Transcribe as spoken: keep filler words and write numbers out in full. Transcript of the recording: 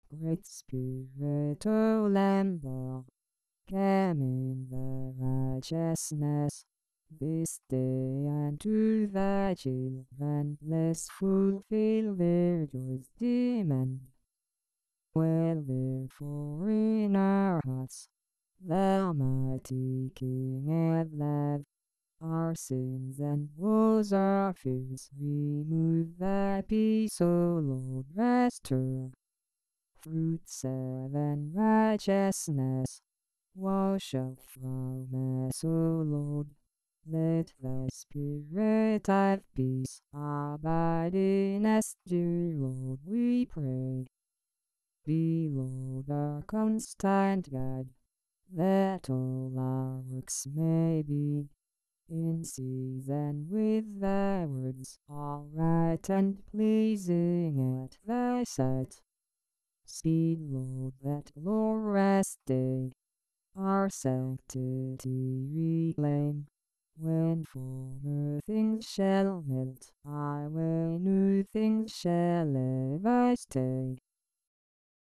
Great Spirit, O Lamb of come in the righteousness this day, and to thy children bless fulfill their joy's demand. Well, therefore, in our hearts, thou mighty King of love, our sins and woes, our fears, remove thy peace, O Lord, restore fruits of and righteousness. Wash out from us, O Lord. Let thy spirit of peace abide in us, dear Lord, we pray. Be, Lord, our constant guide, that all our works may be in season with thy words, all right and pleasing at thy sight. Speed, Lord, that glorious day, our sanctity reclaim. When former things shall melt, I will new things shall ever stay.